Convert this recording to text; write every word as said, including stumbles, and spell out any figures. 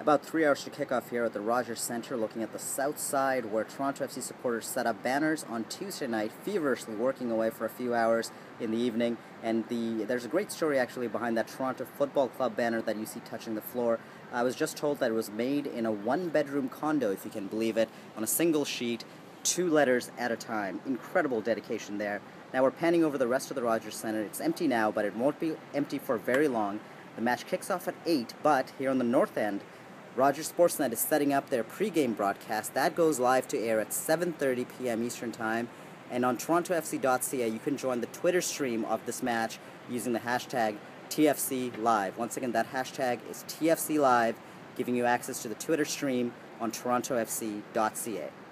About three hours to kick off here at the Rogers Centre, looking at the south side where Toronto F C supporters set up banners on Tuesday night, feverishly working away for a few hours in the evening. And the there's a great story actually behind that Toronto Football Club banner that you see touching the floor. I was just told that it was made in a one-bedroom condo, if you can believe it, on a single sheet, two letters at a time. Incredible dedication there. Now we're panning over the rest of the Rogers Centre. It's empty now, but it won't be empty for very long. The match kicks off at eight, but here on the north end, Rogers Sportsnet is setting up their pregame broadcast. That goes live to air at seven thirty p m Eastern Time. And on Toronto F C dot C A, you can join the Twitter stream of this match using the hashtag T F C Live. Once again, that hashtag is T F C Live, giving you access to the Twitter stream on Toronto F C dot C A.